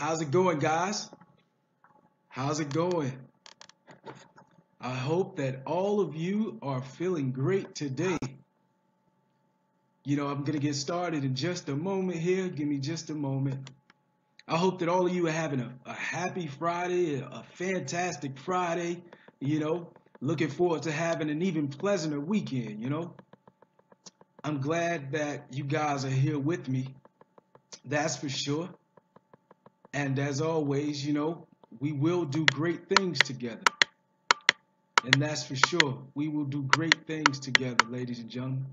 How's it going, guys? How's it going? I hope that all of you are feeling great today. I'm going to get started in just a moment here. Give me just a moment. I hope that all of you are having a happy Friday, a fantastic Friday. Looking forward to having an even pleasanter weekend. I'm glad that you guys are here with me. That's for sure. And as always, we will do great things together. And that's for sure. We will do great things together, ladies and gentlemen.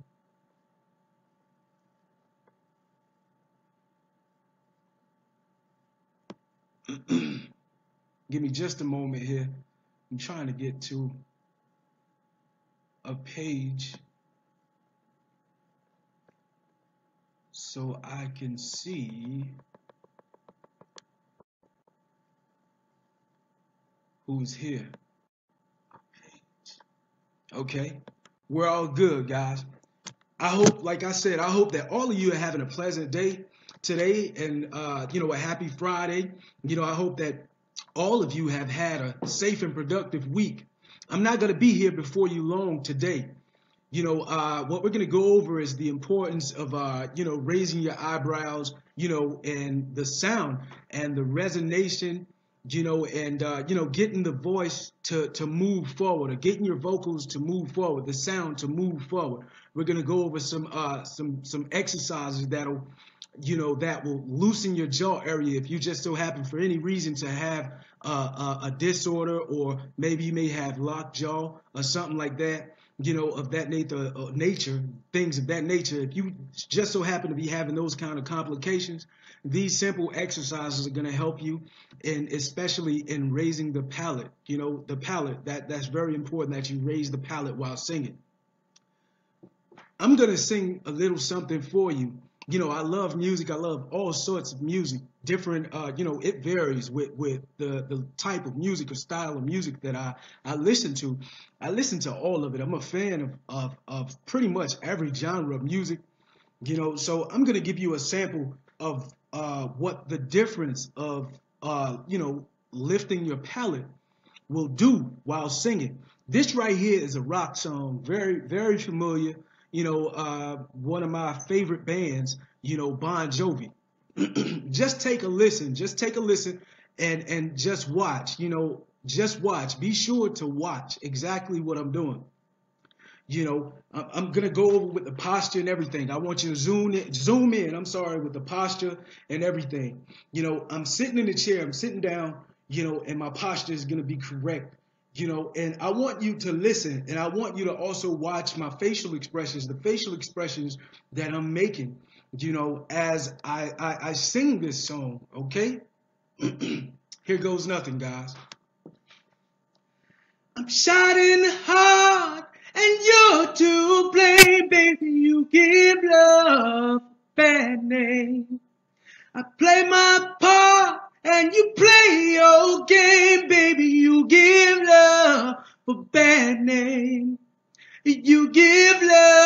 Give me just a moment here. I'm trying to get to a page so I can see who's here. Okay, we're all good, guys. I hope, like I said, I hope that all of you are having a pleasant day today and, a happy Friday. I hope that all of you have had a safe and productive week. I'm not going to be here before you long today. What we're going to go over is the importance of, raising your eyebrows, and the sound and the resonation, and getting the voice to move forward, or getting your vocals to move forward, the sound to move forward. We're going to go over some exercises that will loosen your jaw area if you just so happen for any reason to have a disorder, or maybe you may have locked jaw or something like that. Of that nature, things of that nature. If you just so happen to be having those kind of complications, these simple exercises are going to help you, and especially in raising the palate. The palate, that's very important, that you raise the palate while singing. I'm going to sing a little something for you. I love music. I love all sorts of music. Different, it varies with the type of music or style of music that I listen to. I listen to all of it. I'm a fan of pretty much every genre of music. So I'm going to give you a sample of what the difference of, lifting your palate will do while singing. This right here is a rock song, very, very familiar. One of my favorite bands, Bon Jovi. Just take a listen. Just take a listen and just watch. Just watch. Be sure to watch exactly what I'm doing. I'm gonna go over with the posture and everything. I want you to zoom in. I'm sorry, with the posture and everything. I'm sitting in the chair. I'm sitting down. And my posture is gonna be correct. And I want you to listen, and I want you to also watch my facial expressions, the facial expressions that I'm making, as I sing this song, okay? Here goes nothing, guys. I'm shouting hard, and you're to blame, baby. You give love a bad name. I play my part, and you play your game, baby. You give love a bad name. You give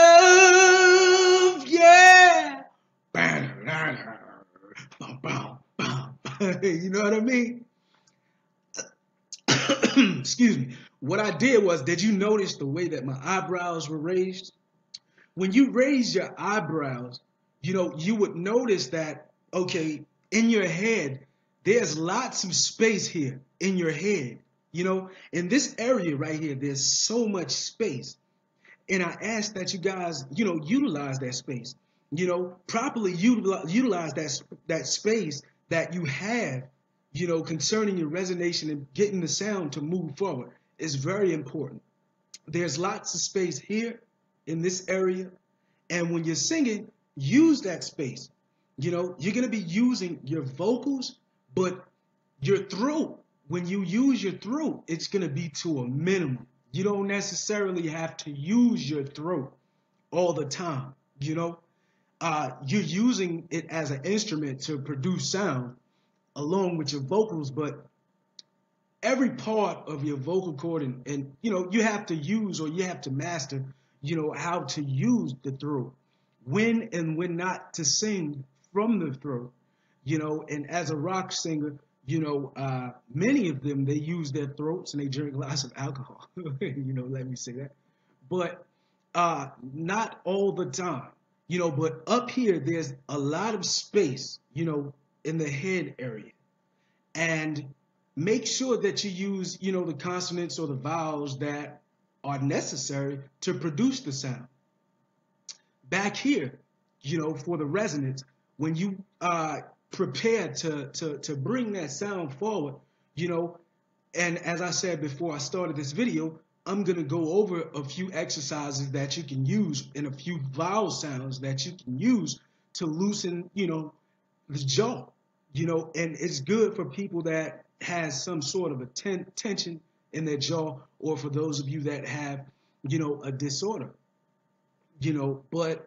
love, yeah. You know what I mean? Excuse me. What I did was, did you notice the way that my eyebrows were raised? When you raise your eyebrows, you would notice that, okay, in your head, there's lots of space here in your head. In this area right here, there's so much space. And I ask that you guys, utilize that space, properly utilize that space that you have, concerning your resonation and getting the sound to move forward is very important. There's lots of space here in this area. And when you're singing, use that space. You're going to be using your vocals, but your throat, when you use your throat, it's going to be to a minimum. You don't necessarily have to use your throat all the time. You're using it as an instrument to produce sound along with your vocals, but every part of your vocal cord and you have to use, or you have to master, how to use the throat, when and when not to sing from the throat, you know, and as a rock singer, you know, many of them, they use their throats and they drink lots of alcohol. You know, let me say that. But not all the time, you know, but up here, there's a lot of space, you know, in the head area. And make sure that you use, you know, the consonants or the vowels that are necessary to produce the sound. Back here, you know, for the resonance, when you prepare to bring that sound forward, you know, and as I said before I started this video, I'm going to go over a few exercises that you can use and a few vowel sounds that you can use to loosen, you know, the jaw, you know, and it's good for people that has some sort of a tension in their jaw, or for those of you that have, you know, a disorder, you know, but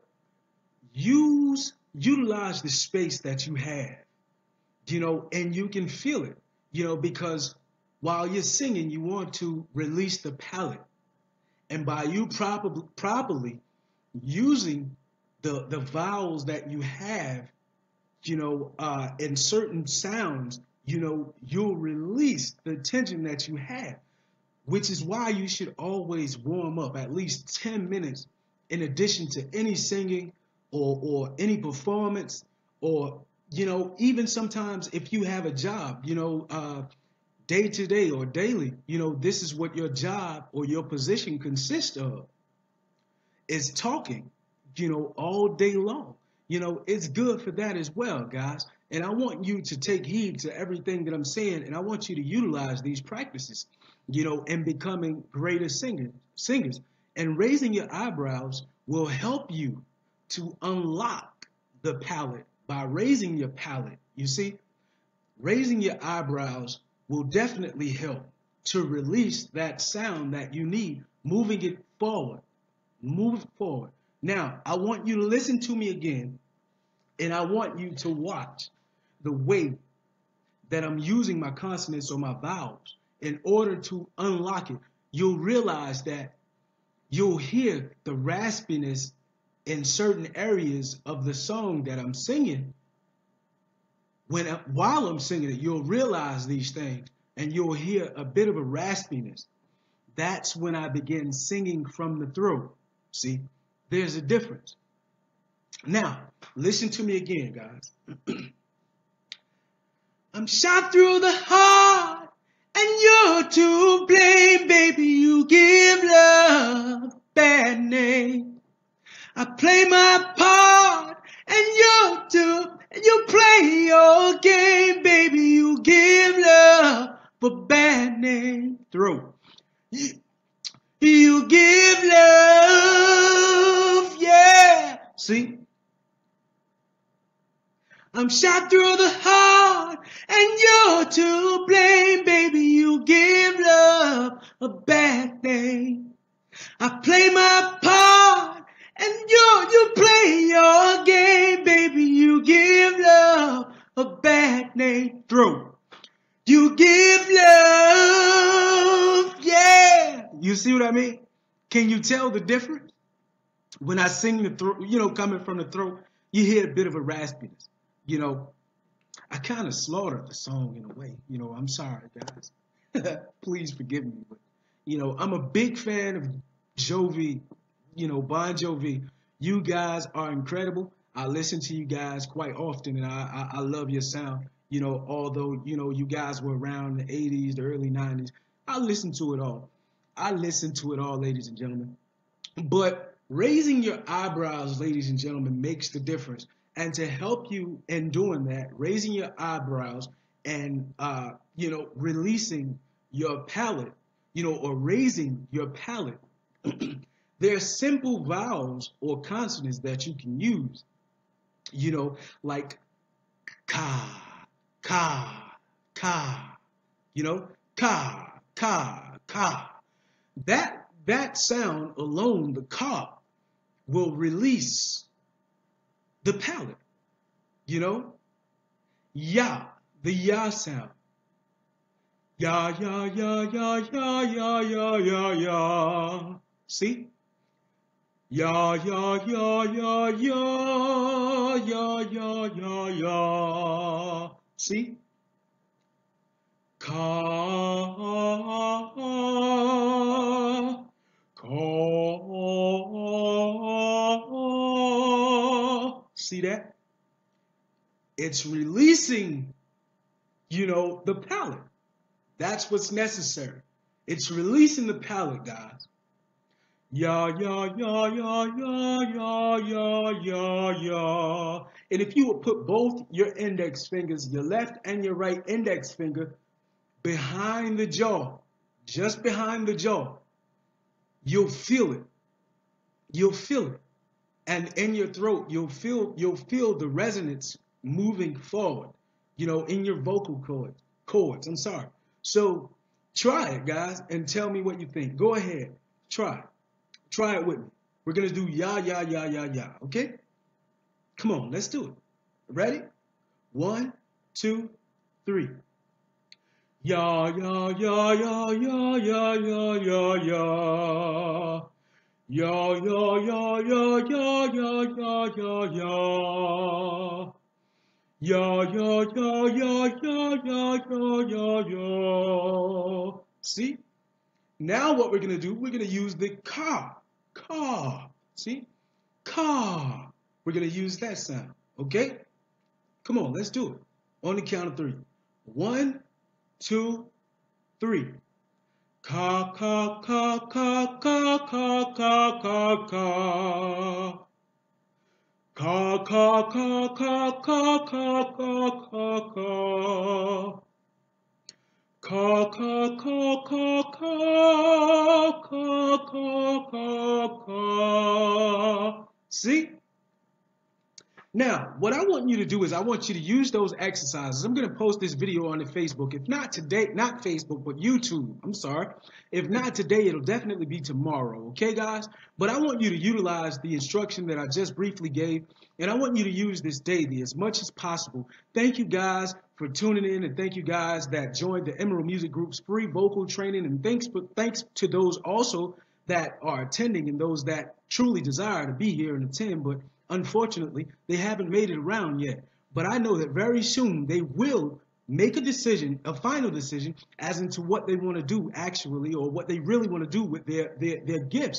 utilize the space that you have, you know, and you can feel it, you know, because while you're singing, you want to release the palate. And by you properly using the vowels that you have, you know, in certain sounds, you know, you'll release the tension that you have, which is why you should always warm up at least 10 minutes in addition to any singing or any performance, or, you know, even sometimes if you have a job, you know, day to day or daily, you know, this is what your job or your position consists of, is talking, you know, all day long. You know, it's good for that as well, guys. And I want you to take heed to everything that I'm saying, and I want you to utilize these practices, you know, in becoming greater singers. And raising your eyebrows will help you to unlock the palate by raising your palate. You see, raising your eyebrows will definitely help to release that sound that you need, moving it forward. Move it forward. Now, I want you to listen to me again, and I want you to watch the way that I'm using my consonants or my vowels in order to unlock it. You'll realize that you'll hear the raspiness in certain areas of the song that I'm singing. While I'm singing it, you'll realize these things, and you'll hear a bit of a raspiness. That's when I begin singing from the throat. See, there's a difference. Now, listen to me again, guys. I'm shot through the heart, and you're to blame, baby. You give love a bad name. I play my part, and you play your game, baby. You give love a bad name. Throat. You give love, yeah. See? I'm shot through the heart, and you're to blame, baby. You give love a bad name. I play my part, and you play your game, baby. You give love a bad name. Throat. You give love, yeah. You see what I mean? Can you tell the difference? When I sing the throat, you know, coming from the throat, you hear a bit of a raspiness. You know, I kind of slaughtered the song in a way. You know, I'm sorry, guys. Please forgive me. But, you know, I'm a big fan of Jovi, you know, Bon Jovi. You guys are incredible. I listen to you guys quite often, and I love your sound. You know, although, you know, you guys were around the 80s, the early 90s. I listen to it all. I listen to it all, ladies and gentlemen. But raising your eyebrows, ladies and gentlemen, makes the difference. And to help you in doing that, raising your eyebrows and, you know, releasing your palate, you know, or raising your palate, there are simple vowels or consonants that you can use, you know, like ka, ka, you know, ka, ka. That sound alone, the ka, will release the palate, you know. Ya, the ya sound. Ya, ya, ya, ya, ya, ya, ya, ya, ya. See? Ya, ya, ya, ya, ya, ya. See? Ka, ka. See that? It's releasing, the palate. That's what's necessary. It's releasing the palate, guys. Ya, ya, ya, ya, ya, ya, ya, ya, ya. And if you would put both your index fingers, your left and your right index finger, behind the jaw, just behind the jaw, you'll feel it. You'll feel it. And in your throat, you'll feel the resonance moving forward, in your vocal cords. I'm sorry. So try it, guys, and tell me what you think. Go ahead. Try it. Try it with me. We're going to do ya, ya, ya, ya, ya. Okay? Come on, let's do it. Ready? 1, 2, 3. Ya, ya, ya, ya, ya, ya, ya, ya, ya. Ya, ya, ya, ya, ya, ya, ya, ya, ya. Ya, ya, ya, ya, ya, ya, ya, ya, ya. See? Now what we're going to do, we're going to use the ka. Ka. See? Ka. We're going to use that sound. Okay? Come on, let's do it. On the count of 3. 1, 2, 3. Ka, ka, ka, ka, ka, ka, ka, ka, ka. Ka, ka, ka, ka, ka, ka, ka, ka, ka. Ka, ka, ka, ka, ka, ka, ka, ka. See? Now, what I want you to do is I want you to use those exercises. I'm going to post this video on the Facebook. If not today, not Facebook, but YouTube. I'm sorry. If not today, it'll definitely be tomorrow. Okay, guys? But I want you to utilize the instruction that I just briefly gave, and I want you to use this daily as much as possible. Thank you, guys, for tuning in, and thank you, guys, that joined the Emerald Music Group's free vocal training, and thanks to those also that are attending and those that truly desire to be here and attend, but unfortunately, they haven't made it around yet. But I know that very soon they will make a decision, a final decision, as into what they want to do actually, or what they really want to do with their gifts.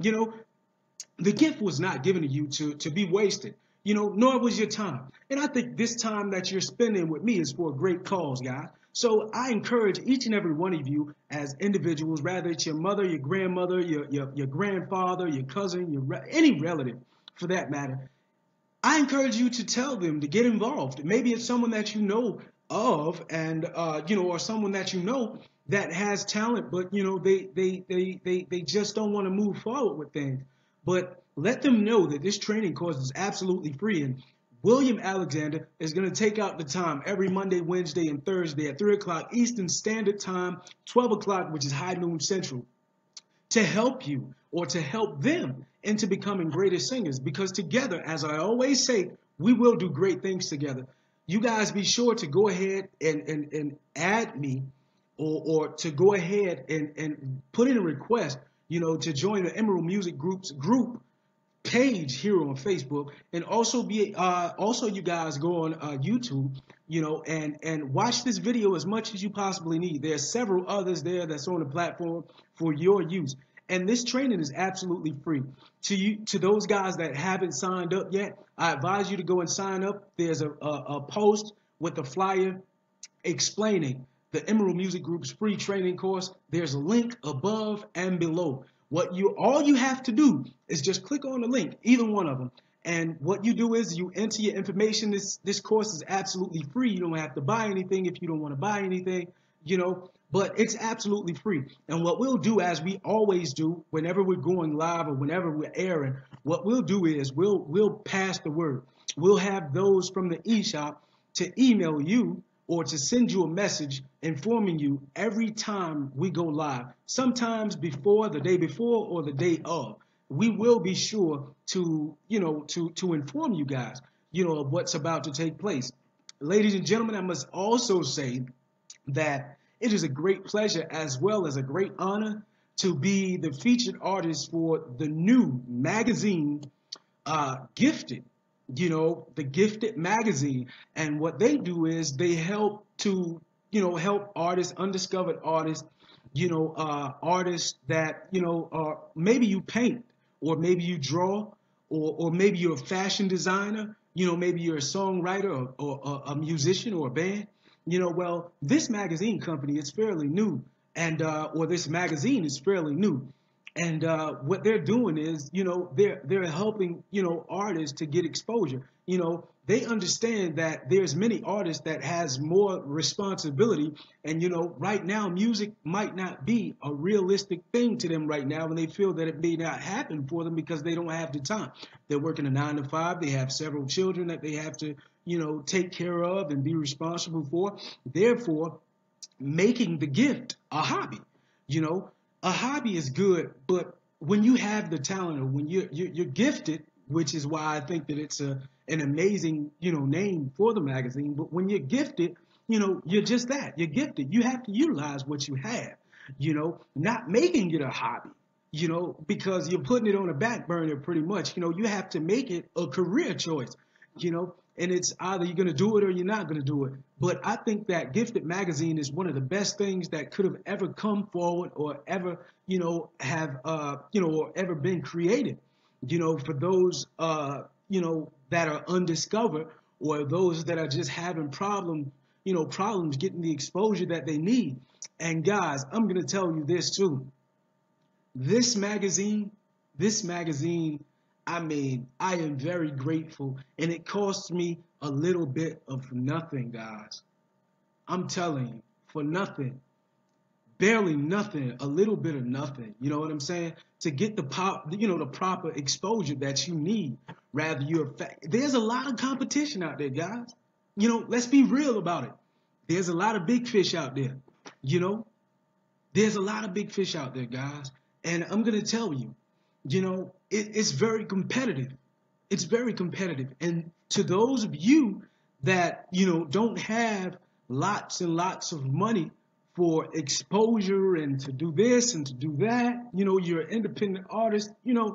The gift was not given to you to be wasted, nor was your time. And I think this time that you're spending with me is for a great cause, guys. So I encourage each and every one of you as individuals, whether it's your mother, your grandmother, your grandfather, your cousin, any relative for that matter, I encourage you to tell them to get involved. Maybe it's someone that you know of, and or someone that you know that has talent, but they just don't want to move forward with things. But let them know that this training course is absolutely free, and William Alexander is going to take out the time every Monday, Wednesday, and Thursday at 3 o'clock Eastern Standard Time, 12 o'clock, which is high noon Central, to help you or to help them into becoming greater singers. Because together, as I always say, we will do great things together. You guys be sure to go ahead and add me or to go ahead and put in a request, to join the Emerald Music Group's group page here on Facebook, and also you guys go on YouTube, and watch this video as much as you possibly need. There's several others there that's on the platform for your use, and this training is absolutely free. To those guys that haven't signed up yet, I advise you to go and sign up. There's a post with a flyer explaining the Emerald Music Group's free training course. There's a link above and below. All you have to do is just click on the link, either one of them. And what you do is you enter your information. This course is absolutely free. You don't have to buy anything if you don't want to buy anything, but it's absolutely free. And what we'll do, as we always do, whenever we're going live or whenever we're airing, what we'll do is we'll pass the word. We'll have those from the eShop to email you or to send you a message informing you every time we go live. Sometimes before, the day before, or the day of. We will be sure to inform you guys, of what's about to take place. Ladies and gentlemen, I must also say that it is a great pleasure as well as a great honor to be the featured artist for the new magazine, Gifted. the Gifted magazine. And what they do is they help to, help artists, undiscovered artists, artists that, maybe you paint, or maybe you draw, or maybe you're a fashion designer, maybe you're a songwriter, or a musician, or a band. Well, this magazine company is fairly new, and or this magazine is fairly new. And what they're doing is, they're helping, artists to get exposure. They understand that there's many artists that has more responsibility, and right now music might not be a realistic thing to them right now, and they feel that it may not happen for them because they don't have the time. They're working a 9 to 5. They have several children that they have to, take care of and be responsible for. Therefore, making the gift a hobby. You know, a hobby is good, but when you have the talent, or when you're gifted, which is why I think that it's an amazing name for the magazine. But when you're gifted, you're just that. You're gifted. You have to utilize what you have. Not making it a hobby. Because you're putting it on a back burner pretty much. You have to make it a career choice. And it's either you're going to do it or you're not going to do it. But I think that Gifted magazine is one of the best things that could have ever come forward, or ever, have, or ever been created, for those, that are undiscovered, or those that are just having problems getting the exposure that they need. And guys, I'm going to tell you this too. This magazine, I mean, I am very grateful, and it cost me a little bit of nothing, guys. I'm telling you, for nothing, barely nothing, a little bit of nothing. You know what I'm saying? To get the the proper exposure that you need. Rather, there's a lot of competition out there, guys. Let's be real about it. There's a lot of big fish out there. There's a lot of big fish out there, guys. And I'm gonna tell you, it's very competitive. It's very competitive. And to those of you that, don't have lots and lots of money for exposure and to do this and to do that, you're an independent artist,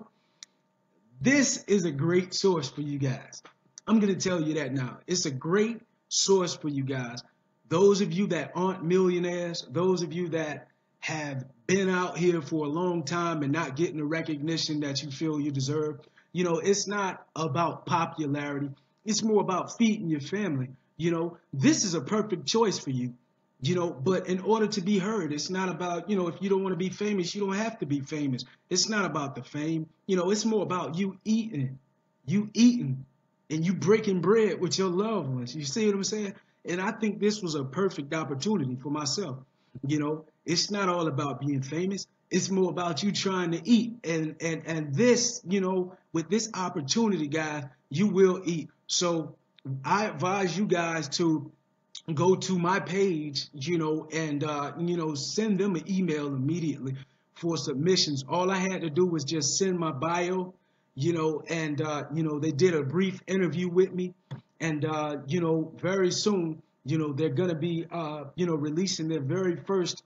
this is a great source for you guys. I'm going to tell you that now. It's a great source for you guys. Those of you that aren't millionaires, those of you that have been out here for a long time and not getting the recognition that you feel you deserve, it's not about popularity. It's more about feeding your family. This is a perfect choice for you. But in order to be heard, it's not about, if you don't want to be famous, you don't have to be famous. It's not about the fame. It's more about you eating, and you breaking bread with your loved ones. You see what I'm saying? And I think this was a perfect opportunity for myself. It's not all about being famous. It's more about you trying to eat. And this, with this opportunity, guys, you will eat. So I advise you guys to go to my page, and, send them an email immediately for submissions. All I had to do was just send my bio, and, they did a brief interview with me. And, very soon, they're going to be, releasing their very first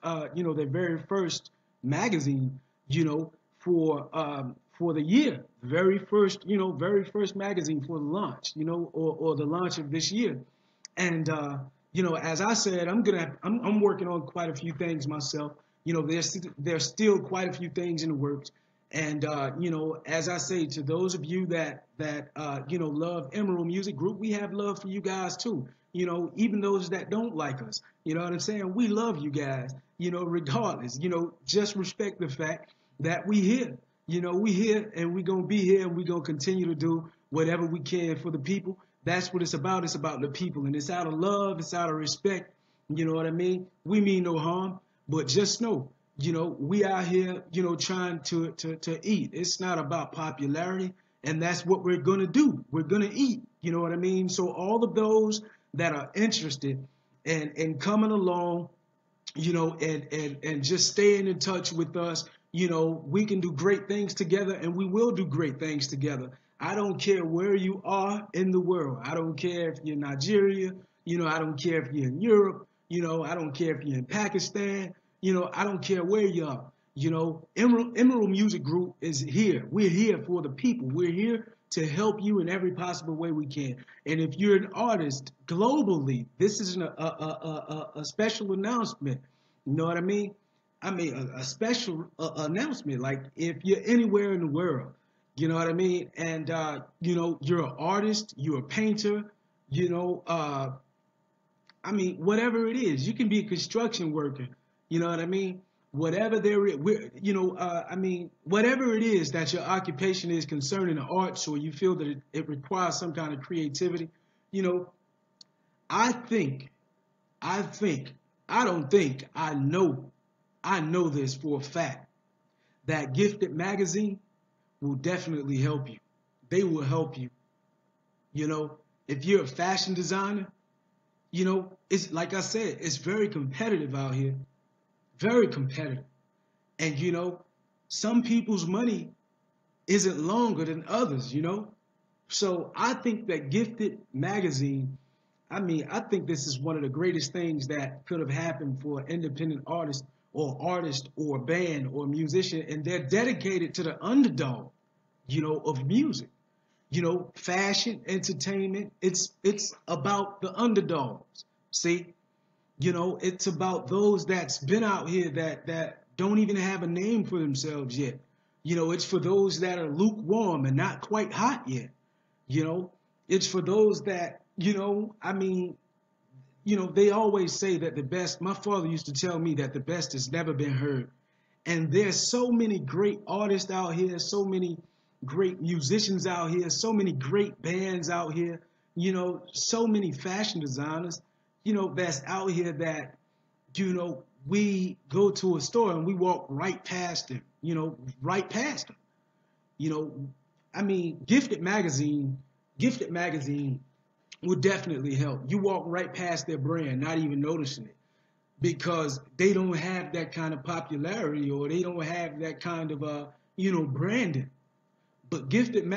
magazine, for the year. Very first magazine for the launch, or the launch of this year. And, as I said, I'm working on quite a few things myself. There's still quite a few things in the works. And, as I say, to those of you that love Emerald Music Group, we have love for you guys too. Even those that don't like us, you know what I'm saying? We love you guys, regardless, just respect the fact that we here, we here, and we going to be here, and we going to continue to do whatever we can for the people. That's what it's about. It's about the people, and it's out of love. It's out of respect. You know what I mean? We mean no harm, but just know, we out here, trying to eat. It's not about popularity, and that's what we're going to do. We're going to eat. You know what I mean? So all of those that are interested in coming along, and just staying in touch with us, we can do great things together, and we will do great things together. I don't care where you are in the world. I don't care if you're in Nigeria. I don't care if you're in Europe. I don't care if you're in Pakistan. I don't care where you are. Emerald Music Group is here. We're here for the people. We're here to help you in every possible way we can. And if you're an artist globally, this is a special announcement. You know what I mean? I mean, a special announcement. Like if you're anywhere in the world, you know what I mean? And, you know, you're an artist, you're a painter, you know, I mean, whatever it is, you can be a construction worker. You know what I mean? Whatever there is, you know, I mean, whatever it is that your occupation is concerning the arts, or you feel that it requires some kind of creativity, you know, I think, I don't think, I know this for a fact that Gifted Magazine will definitely help you. They will help you. You know, if you're a fashion designer, you know, it's like I said, it's very competitive out here, very competitive. And, you know, some people's money isn't longer than others, you know? So I think that Gifted Magazine, I mean, I think this is one of the greatest things that could have happened for an independent artist or band or musician. And they're dedicated to the underdog, you know, of music. You know, fashion, entertainment, it's about the underdogs. See? You know, it's about those that's been out here that don't even have a name for themselves yet. You know, it's for those that are lukewarm and not quite hot yet. You know, it's for those that, you know, I mean, you know, they always say that the best, my father used to tell me that the best has never been heard. And there's so many great artists out here, so many great musicians out here, so many great bands out here, you know, so many fashion designers, you know, that's out here that, you know, we go to a store and we walk right past them, you know, right past them. You know, I mean, Gifted Magazine would definitely help. You walk right past their brand, not even noticing it, because they don't have that kind of popularity, or they don't have that kind of you know, branding. But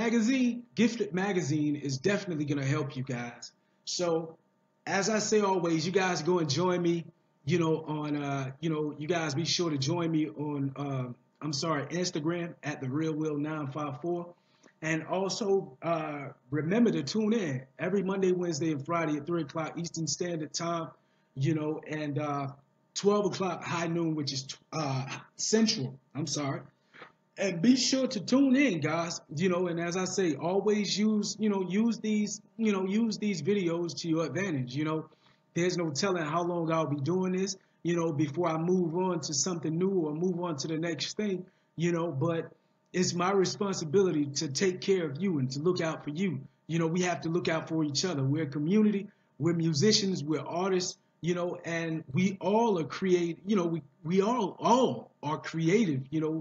Gifted Magazine is definitely gonna help you guys. So as I say always, you guys go and join me, you know, on you know, you guys be sure to join me on I'm sorry, Instagram at the Real Will 954. And also remember to tune in every Monday, Wednesday, and Friday at 3 o'clock Eastern Standard Time, you know, and 12 o'clock high noon, which is Central. I'm sorry. And be sure to tune in, guys. You know, and as I say, always use, you know, use these, you know, use these videos to your advantage. You know, there's no telling how long I'll be doing this, you know, before I move on to something new or move on to the next thing, you know, but it's my responsibility to take care of you and to look out for you. You know, we have to look out for each other. We're a community, we're musicians, we're artists, you know, and we all are creative, you know, we all are creative, you know,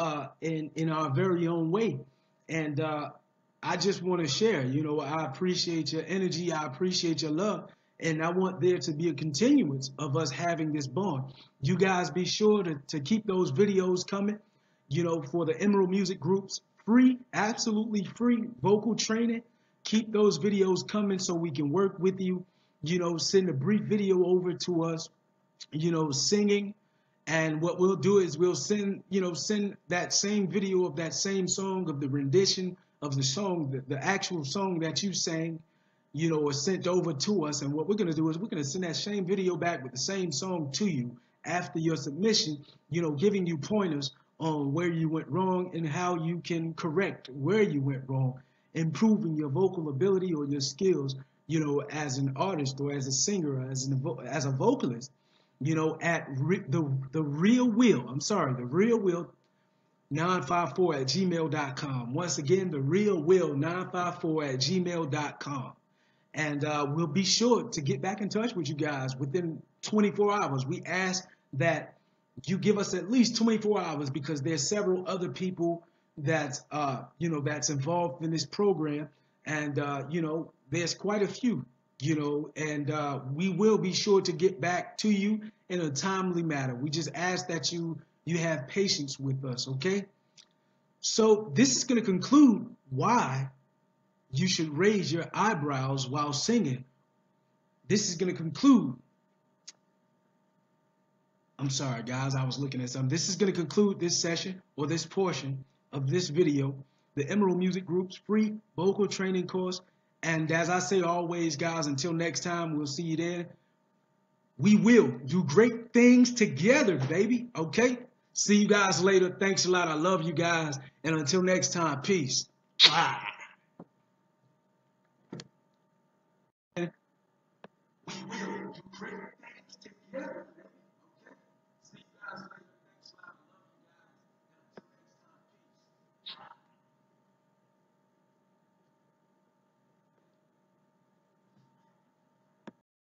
in our very own way. And I just want to share, you know, I appreciate your energy, I appreciate your love, and I want there to be a continuance of us having this bond. You guys be sure to keep those videos coming, you know, for the Emerald Music Groups, free, absolutely free vocal training. Keep those videos coming so we can work with you, you know, send a brief video over to us, you know, singing. And what we'll do is we'll send, you know, send that same video of that same song, of the rendition of the song, the actual song that you sang, you know, or sent over to us. And what we're going to do is we're going to send that same video back with the same song to you after your submission, you know, giving you pointers on where you went wrong and how you can correct where you went wrong, improving your vocal ability or your skills, you know, as an artist or as a singer, or as a vocalist, you know, at the Real Will. I'm sorry, the Real Will 954 at gmail.com. Once again, the Real Will 954 at gmail.com. And we'll be sure to get back in touch with you guys within 24 hours. We ask that you give us at least 24 hours because there's several other people that's, you know, that's involved in this program. And, you know, there's quite a few, you know, and we will be sure to get back to you in a timely manner. We just ask that you have patience with us, okay? So this is going to conclude why you should raise your eyebrows while singing. This is going to conclude. I'm sorry, guys, I was looking at something. This is going to conclude this session or this portion of this video the Emerald Music Group's free vocal training course. And as I say always, guys, until next time, we'll see you then. We will do great things together, baby. Okay? See you guys later. Thanks a lot. I love you guys. And until next time, peace. We will do great things together.